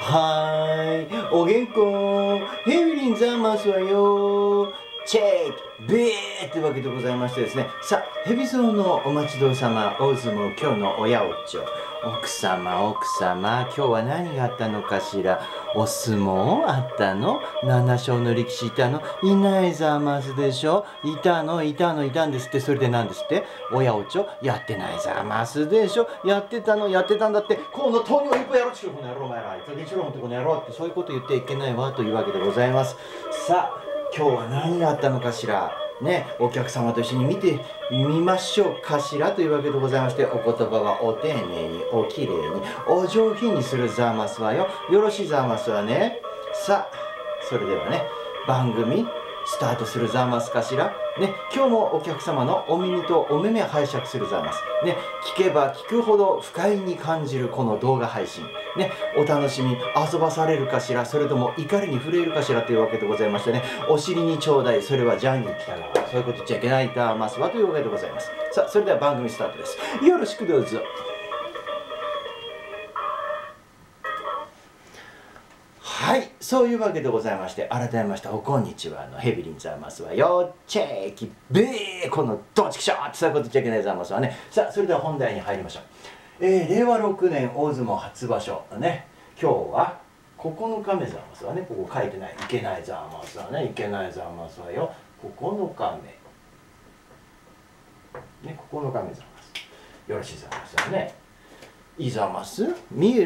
はーい、お元気ヘビリンざますわよチェックビーってわけでございましてですね。さあ、ヘビゾウのお待ちどうさま、大相撲今日の親おっちょ。奥様、今日は何があったのかしら。お相撲あったの？ 7 勝の力士いたの？いないざますでしょ。いたんですって。それで何ですって？親おちょやってないざますでしょ。やってたんだって。この糖尿一歩やろうちゅうこの野郎お前ら。いい加減しろってこの野郎ってそういうこと言ってはいけないわというわけでございます。さあ、今日は何があったのかしら。ね、お客様と一緒に見てみましょうかしらというわけでございまして、お言葉はお丁寧に、おきれいに、お上品にするざますわよ。よろしいざますわね。さあ、それではね、番組スタートするざますかしら。ね、今日もお客様のお耳とお目目拝借するざます。ね、聞けば聞くほど不快に感じるこの動画配信。ね、お楽しみ、遊ばされるかしら、それとも怒りに触れるかしらというわけでございましてね、お尻にちょうだい、それはジャニー北川。そういうこと言っちゃいけないざますわというわけでございます。さあ、それでは番組スタートです。よろしくどうぞ。はい、そういうわけでございまして、改めましておこんにちはヘビリンざますわよチェーキベーこのドチキショーってそういうこと言っちゃいけないざますわね。さあ、それでは本題に入りましょう。令和6年大相撲初場所ね、今日は9日目ざますわね。ここ書いてない、いけないざますわね、いけないざますわよ。9日目ね、9日目ざますよろしいざますわね。いいざます見え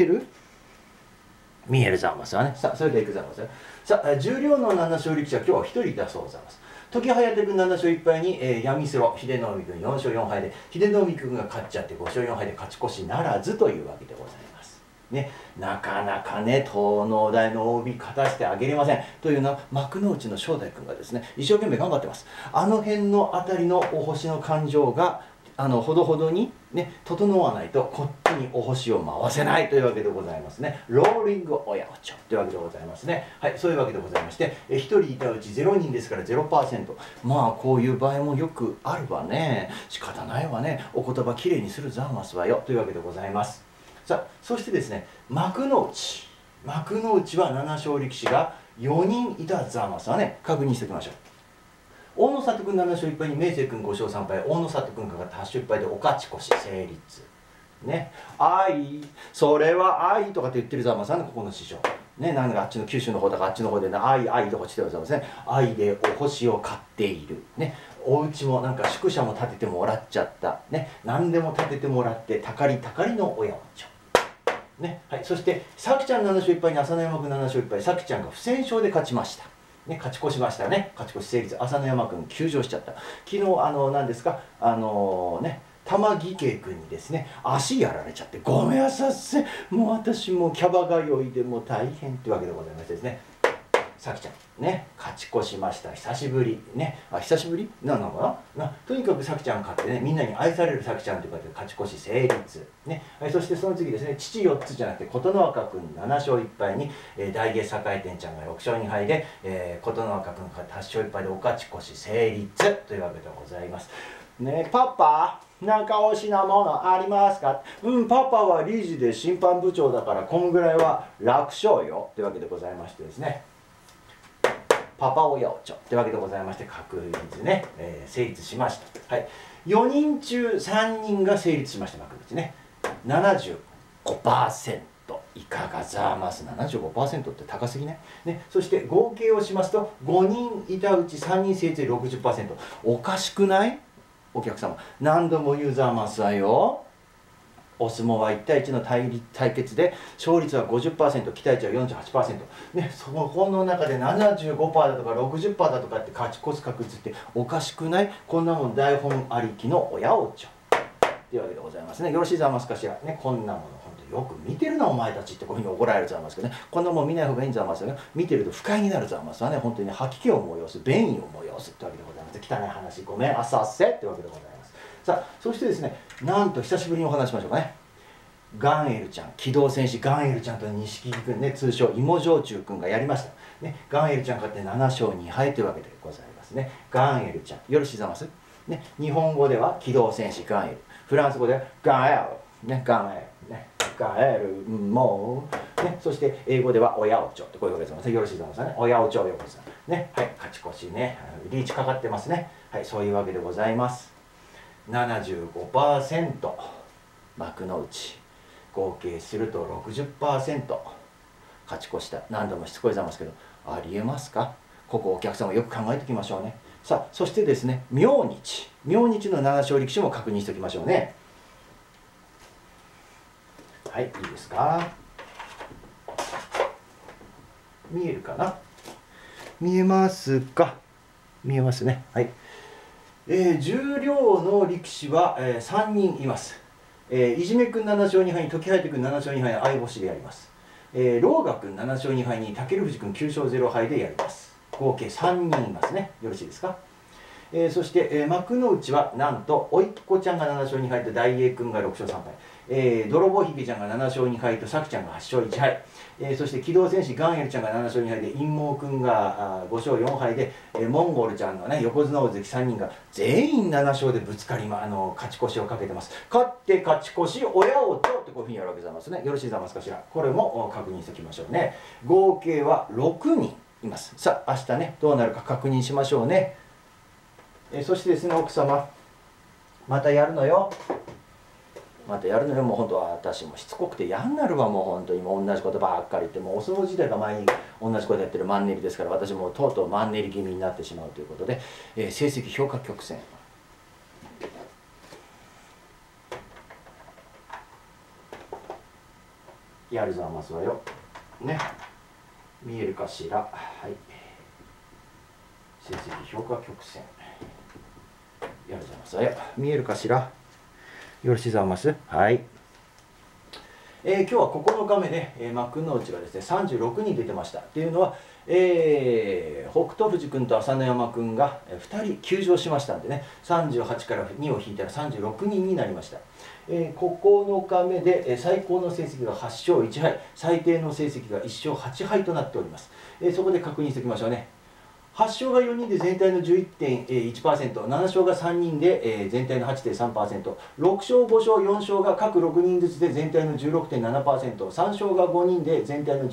るざますわね。さあ、それでいくざますよ。さあ、十両の7勝力士は今日は1人だそうざます。時隼君7勝1敗に、闇スロ秀ノ海君4勝4敗で、秀ノ海君が勝っちゃって5勝4敗で勝ち越しならずというわけでございます。ね、なかなかね、東農大の OB 勝たせてあげれません。というのは、幕内の正代君がですね、一生懸命頑張ってます。あの辺のあたりのお星の感情が、ほどほどにね、整わないとこっちにお星を回せないというわけでございますね。ローリング親おちょというわけでございますね。はい、そういうわけでございまして、1人いたうち0人ですから 0%。まあ、こういう場合もよくあるわね。仕方ないわね。お言葉きれいにするざますわよというわけでございます。さあ、そしてですね、幕内は7勝力士が4人いたざますわね。確認しておきましょう。大野里君7勝1敗に明生君5勝3敗、大野里君が8勝1敗でお勝ち越し成立ね。愛それは愛とかって言ってるざまさんのここの師匠ね、なんかあっちの九州の方だからあっちの方でね、愛とかしてるざますね。愛でお星を買っているね。お家もなんか宿舎も建ててもらっちゃったね。何でも建ててもらってたかりの親おちょね。はい、そしてさきちゃん7勝1敗に朝乃山君7勝1敗、さきちゃんが不戦勝で勝ちましたね、勝ち越しましたね。勝ち越し成立。朝乃山君休場しちゃった。昨日何ですか玉木家君にですね、足やられちゃってごめんなさい。もう私もキャバ通いでも大変ってわけでございましてですね、さきちゃんね、勝ち越しました。久しぶりね。久しぶりなのかな。とにかくさきちゃん勝ってね、みんなに愛されるさきちゃんということで勝ち越し成立ね。はい、そしてその次ですね、父4つじゃなくて琴ノ若君7勝1敗に、大芸栄店ちゃんが6勝2敗で、琴ノ若君が8勝1敗でお勝ち越し成立というわけでございますね。パパなんか惜しなものありますか。パパは理事で審判部長だからこんぐらいは楽勝よというわけでございましてですね、パパ親おちょってわけでございまして、確実ね、成立しました。はい、4人中3人が成立しました。幕内ね 75%。いかがざます。 75% って高すぎね。そして合計をしますと5人いたうち3人成立で 60%。 おかしくない？お客様何度も言うざますわよ。お相撲は1対1の対決で勝率は 50%、 期待値は 48%、ね、そこの中で 75% だとか 60% だとかって勝ち越す確率っておかしくない？こんなもん台本ありきの親おちょというわけでございますね。よろしいざますかしらね。こんなもの本当よく見てるなお前たちってこういうふうに怒られるざますけどね、こんなもん見ない方がいいんざますよね。見てると不快になるざますはね、本当にね、吐き気を催す、便意を催すってわけでございます。汚い話ごめんあさっせってわけでございます。さあ、そしてですね、なんと久しぶりにお話しましょうかね。ガンエルちゃん、機動戦士ガンエルちゃんと錦木くんね、通称芋焼酎くんがやりました。ね、ガンエルちゃん勝って7勝2敗というわけでございますね。ガンエルちゃん、よろしいざます。ね、日本語では機動戦士ガンエル、フランス語ではガンエル、ね、ガンエル、ね、ガンエル、もうね、そして英語では親おちょってこういうわけですよ。よろしいですかね。親おちょよこさんね、はい、勝ち越しね、リーチかかってますね。はい、そういうわけでございます。75%幕の内合計すると 60% 勝ち越した。何度もしつこいざますけど、ありえますか？ここお客様よく考えておきましょうね。さあ、そしてですね、明日の7勝力士も確認しておきましょうね。はい、いいですか？見えるかな？見えますか？見えますね。はい。十両の力士は、3人います。いじめくん7勝2敗、時隼くん7勝2敗、相星でやります。狼雅くん7勝2敗に武富士くん9勝0敗でやります。合計3人いますね。よろしいですか？そして、幕内はなんとおいっ子ちゃんが7勝2敗と大栄くんが6勝3敗、泥棒ひげちゃんが7勝2敗とさきちゃんが8勝1敗、そして機動戦士ガンエルちゃんが7勝2敗で陰謀くんが5勝4敗で、モンゴルちゃんのね横綱大関3人が全員7勝でぶつかり勝ち越しをかけてます。勝って勝ち越し親をとってこういうふうにやるわけざますね。よろしいざますかしら。これも確認しておきましょうね。合計は6人います。さあ明日ねどうなるか確認しましょうね。そしてですね、奥様、またやるのよ。またやるのよ。もう本当は私もしつこくて嫌になるわ。もう本当にもう同じことばっかり言って、もうお相撲時代が前に同じことやってるマンネリですから、私もとうとうマンネリ気味になってしまうということで、成績評価曲線。やるぞ、ますわよ。ね。見えるかしら。はい。成績評価曲線。やるじゃますわよ。見えるかしら。よろしいざます。はい。今日は9日目で、幕内がですね36人出てました。っていうのは、北勝富士君と朝乃山君が2人休場しましたんでね、38から2を引いたら36人になりました。9日目で最高の成績が8勝1敗、最低の成績が1勝8敗となっております。そこで確認しておきましょうね。8勝が4人で全体の 11.1%、7勝が3人で全体の 8.3%、6勝、5勝、4勝が各6人ずつで全体の 16.7%、3勝が5人で全体の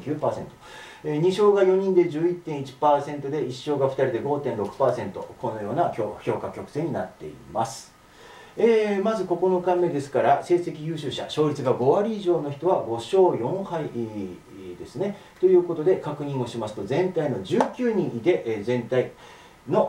13.9%、2勝が4人で 11.1% で1勝が2人で 5.6%、このような評価曲線になっています。まず9日目ですから成績優秀者勝率が5割以上の人は5勝4敗ですね。ということで確認をしますと全体の19人で全体の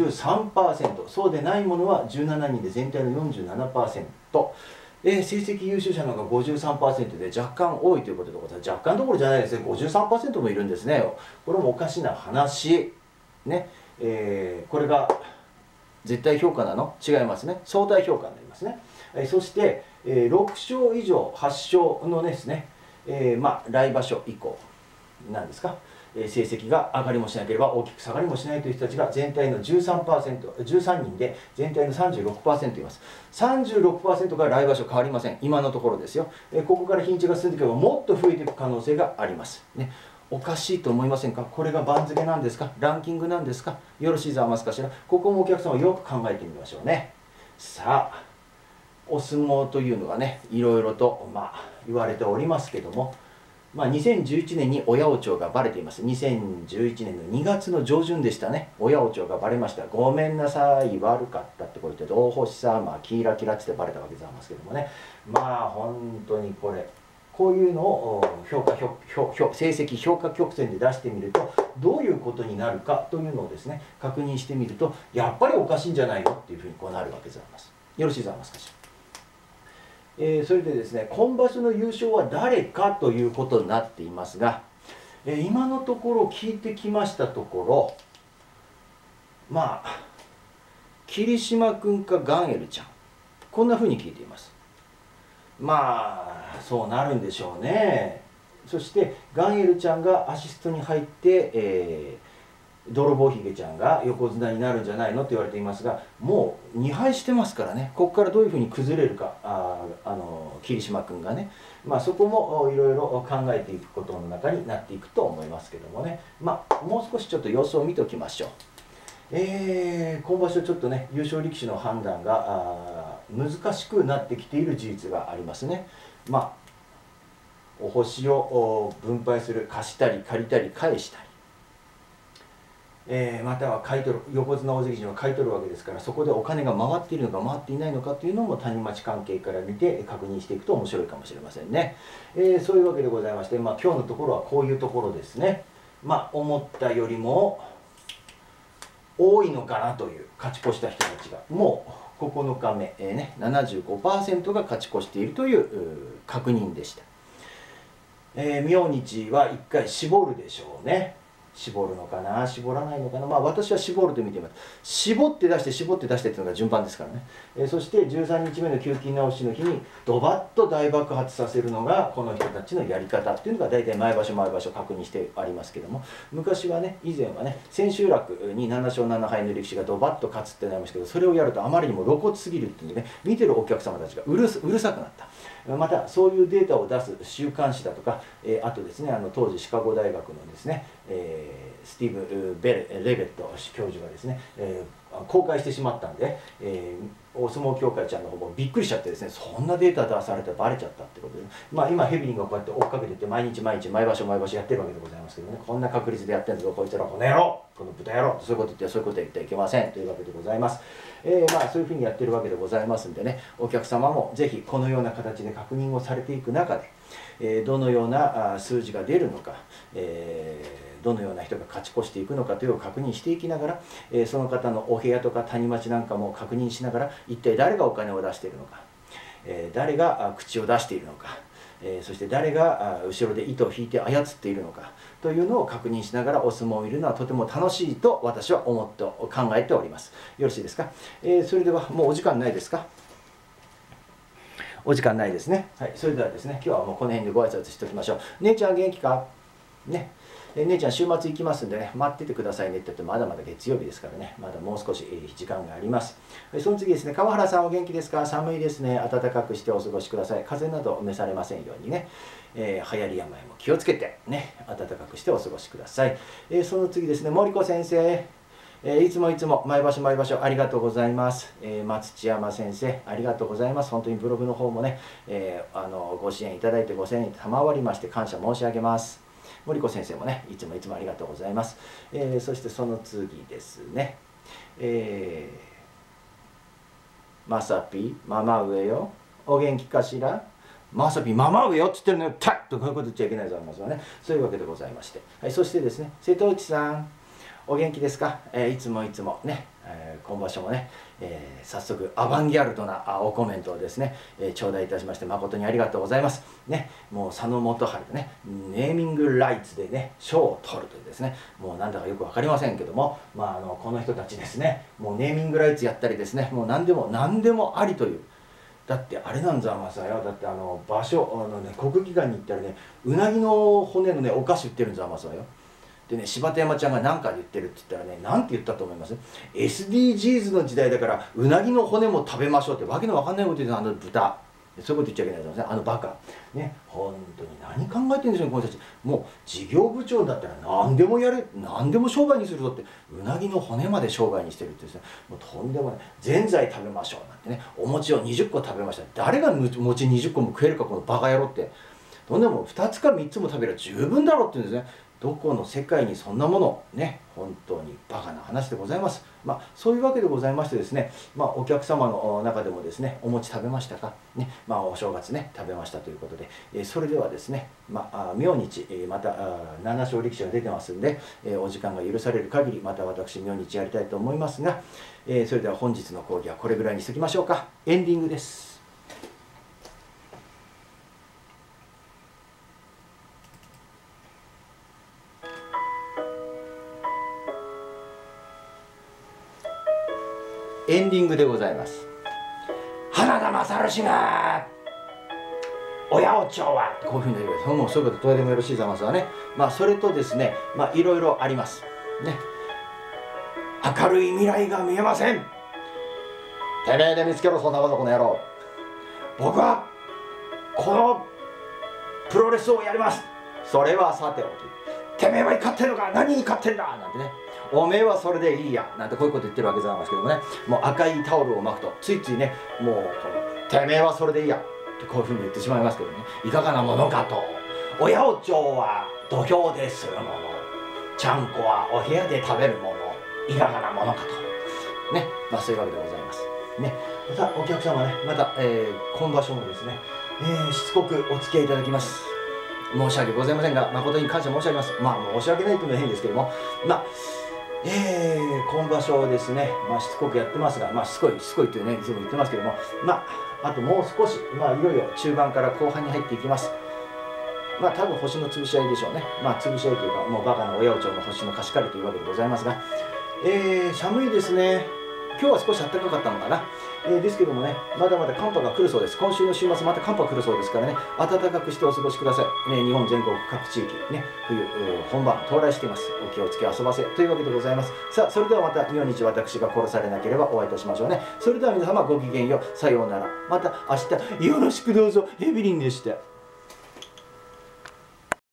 53%、 そうでないものは17人で全体の 47%、成績優秀者の方が 53% で若干多いということでございます。若干どころじゃないですね。 53% もいるんですね。これもおかしな話ね。これが絶対評価なの？違いますね。相対評価になりますね。そして、6勝以上8勝のですね、来場所以降なんですか、成績が上がりもしなければ大きく下がりもしないという人たちが全体の 13% 人で全体の 36% います。 36% が来場所変わりません。今のところですよ。ここから日にちが進んでいけばもっと増えていく可能性がありますね。おかしいと思いませんか？これが番付なんですか？ランキングなんですか？よろしいざますかしら。ここもお客様よく考えてみましょうね。さあ、お相撲というのはね、いろいろと言われておりますけども、2011年に親王朝がバレています。2011年の2月の上旬でしたね。親王朝がバレました。ごめんなさい、悪かったってこう言って、同星さ、キラキラってバレたわけでございますけどもね。本当にこういうのを成績評価曲線で出してみるとどういうことになるかというのをですね確認してみると、やっぱりおかしいんじゃないのっていうふうにこうなるわけでございます。よろしいでございますかしら。それでですね、今場所の優勝は誰かということになっていますが、今のところ聞いてきましたところ、霧島君かガンエルちゃん、こんなふうに聞いています。そうなるんでしょうね。そしてガンエルちゃんがアシストに入って、泥棒ひげちゃんが横綱になるんじゃないのと言われていますが、もう2敗してますからね。ここからどういうふうに崩れるか、霧島君がね、そこもいろいろ考えていくことの中になっていくと思いますけどもね。もう少しちょっと様子を見ておきましょう。今場所ちょっとね優勝力士の判断が難しくなってきている事実がありますね。 星を分配する、貸したり借りたり返したり、または買い取る、横綱大関陣は買い取るわけですから、そこでお金が回っているのか回っていないのかというのも谷町関係から見て確認していくと面白いかもしれませんね。そういうわけでございまして、今日のところはこういうところですね。思ったよりも多いのかなという、勝ち越した人たちがもう9日目、75% が勝ち越しているという確認でした。明日は1回絞るでしょうね。絞るのかな、絞らないのかな。私は絞ると見ています。絞って出して絞って出してっていうのが順番ですからね。そして13日目の給金直しの日にドバッと大爆発させるのがこの人たちのやり方っていうのが大体毎場所毎場所確認してありますけども、昔はね、以前はね、千秋楽に7勝7敗の力士がドバッと勝つってなりましたけど、それをやるとあまりにも露骨すぎるっていうんでね、見てるお客様たちがうるさくなった。またそういうデータを出す週刊誌だとか、あとですね、当時シカゴ大学のですね、スティーブ・レベット教授がですね、公開してしまったんで、お相撲協会ちゃんの方もびっくりしちゃってですね、そんなデータ出されてバレちゃったってことで、今ヘビリンがこうやって追っかけてって毎日毎日毎場所毎場所やってるわけでございますけどね、こんな確率でやってるんだぞこいつら、この野郎、この豚野郎、そういうこと言ってそういうこと言ってはいけませんというわけでございます。そういうふうにやってるわけでございますんでね、お客様もぜひこのような形で確認をされていく中で、どのような数字が出るのか、どのような人が勝ち越していくのかというのを確認していきながら、その方のお部屋とか谷町なんかも確認しながら、一体誰がお金を出しているのか、誰が口を出しているのか、そして誰が後ろで糸を引いて操っているのかというのを確認しながらお相撲を見るのはとても楽しいと私は考えております。よろしいですか。それではもうお時間ないですか。お時間ないですね。はい、それではですね、今日はもうこの辺でご挨拶しておきましょう。姉ちゃん元気かね。姉ちゃん週末行きますんでね、待っててくださいねって言って、まだまだ月曜日ですからね、まだもう少し時間があります。その次ですね、川原さんお元気ですか。寒いですね、暖かくしてお過ごしください。風邪など召されませんようにね、流行り病も気をつけてね、暖かくしてお過ごしください。その次ですね、森子先生、いつもいつも毎場所毎場所ありがとうございます。松千山先生ありがとうございます。本当にブログの方もね、ご支援いただいてご声援賜りまして感謝申し上げます。森子先生もね、いつもいつもありがとうございます。そしてその次ですね、まさぴママ上よ、お元気かしら。まさぴママ上よっつってるのよ、たっとこういうこと言っちゃいけないと思いますよね。そういうわけでございまして、はい、そしてですね、瀬戸内さんお元気ですか。いつもいつもね、今場所もね、早速アバンギャルドなおコメントをですね、頂戴いたしまして誠にありがとうございますね。もう佐野元春でね、ネーミングライツでね賞を取るというですね、もうなんだかよく分かりませんけども、この人たちですね、もうネーミングライツやったりですね、もう何でもありという。だってあれなんざまさよ、だって場所国技館に行ったらね、うなぎの骨のねお菓子売ってるんざまさよ。でね、柴田山ちゃんが何かで言ってるって言ったらね、なんて言ったと思います？ SDGs の時代だからうなぎの骨も食べましょうってわけのわかんないこと言ってた、豚。そういうこと言っちゃいけないと思いますね、バカね。本当に何考えてるんでしょうね、この人たち。もう事業部長だったら何でもやる、何でも商売にするぞって、うなぎの骨まで商売にしてるってですね、もうとんでもない。ぜんざい食べましょうなんてね、お餅を20個食べました。誰が餅20個も食えるか、このバカ野郎って。どんでも2つか3つも食べれば十分だろうって言うんですね。どこの世界にそんなものね、本当にバカな話でございます。そういうわけでございましてですね、お客様の中でもですね、お餅食べましたかね、お正月ね食べましたということで、それではですね、明日また7勝力士が出てますんで、お時間が許される限りまた私明日やりたいと思いますが、それでは本日の講義はこれぐらいにしておきましょうか。エンディングです。エンディングでございます。花田勝氏が親お町はこういうふうに言われて、もうそういうことどうでもよろしいざますわね。それとですね、いろいろありますね。明るい未来が見えません。てめえで見つけろ、そんなことこの野郎。僕はこのプロレスをやります。それはさておき、てめえは勝ってんのか、何に勝ってんだなんてね、おめえはそれでいいやなんてこういうこと言ってるわけなんですけどもね、もう赤いタオルを巻くとついついね、もうこのてめえはそれでいいやってこういうふうに言ってしまいますけどね、いかがなものかと親おちょは土俵でするもの、ちゃんこはお部屋で食べるもの、いかがなものかとね、そういうわけでございますね。さあお客様ね、また、今場所もですね、しつこくお付き合いいただきます。申し訳ございませんが、誠に感謝申し上げます。申し訳ないというのは変ですけども、今場所ですね、しつこくやってますが、しつこいというね、いつも言ってますけども、あともう少し、いよいよ中盤から後半に入っていきます。多分星の潰し合いでしょうね。潰し合いというか、もうバカな親おちょの星の貸し借りというわけでございますが、寒いですね。今日は少し暖かかったのかな。ですけどもね、まだまだ寒波が来るそうです。今週の週末また寒波来るそうですからね、暖かくしてお過ごしください。日本全国各地域、ね、冬本番到来しています。お気をつけ遊ばせというわけでございます。さあ、それではまた明日私が殺されなければお会いいたしましょうね。それでは皆様ごきげんよう。さようなら。また明日よろしくどうぞ。エビリンでした。